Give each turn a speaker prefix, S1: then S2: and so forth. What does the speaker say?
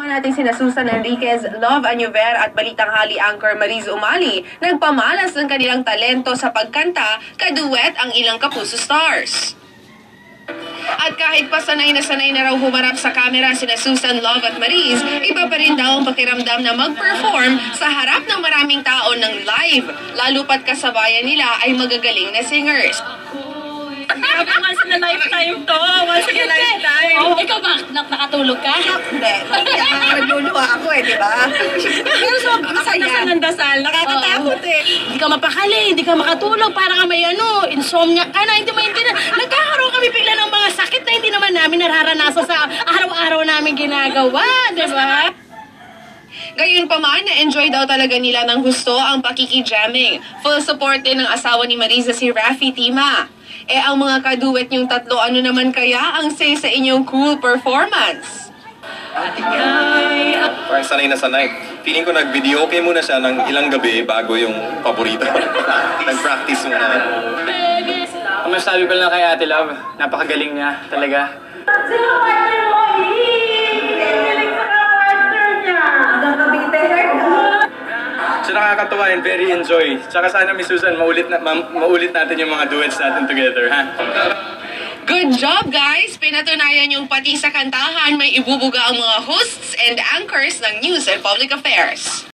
S1: Natin sina Susan Enriquez, Love Añuver at Balitang Hali anchor Mariz Umali nagpamalas ng kanilang talento sa pagkanta, kaduet ang ilang Kapuso stars. At kahit pa sanay na raw humarap sa camera sina Susan, Love at Mariz, iba pa rin daw ang pakiramdam na mag-perform sa harap ng maraming tao ng live, lalo pat kasabayan nila ay magagaling na singers.
S2: Once in a lifetime to. Once in a lifetime.
S3: Oh, ikaw ba? Nakatulog ka?
S1: Hindi. Nagluluwa ako di ba?
S2: Pero masaya. Ng dasal. Nakakatakot
S3: Hindi ka mapakali, hindi ka makatulog. Parang ka may insomnia ka na. Hindi maintindihan. Nagkakaroon kami bigla ng mga sakit na hindi naman namin nararanasan sa araw-araw namin ginagawa. Di ba?
S1: Gayunpaman, na-enjoy daw talaga nila ng gusto ang pakiki-jamming. Full support din ng asawa ni Mariza si Raffy Tima. Ang mga kaduet niyong tatlo, ano naman kaya ang say sa inyong cool performance?
S4: Parang sanay na sanay. Feeling ko nag-video okay muna siya ng ilang gabi bago yung paborito. Nag-practice muna.
S5: Ang masasabi ko lang kay Ate Love, napakagaling niya talaga. So nakakatawa and very enjoy. Tsaka sana Miss Susan, maulit natin yung mga duets natin together, ha?
S1: Good job, guys! Pinatunayan yung pati sa kantahan may ibubuga ang mga hosts and anchors ng News and Public Affairs.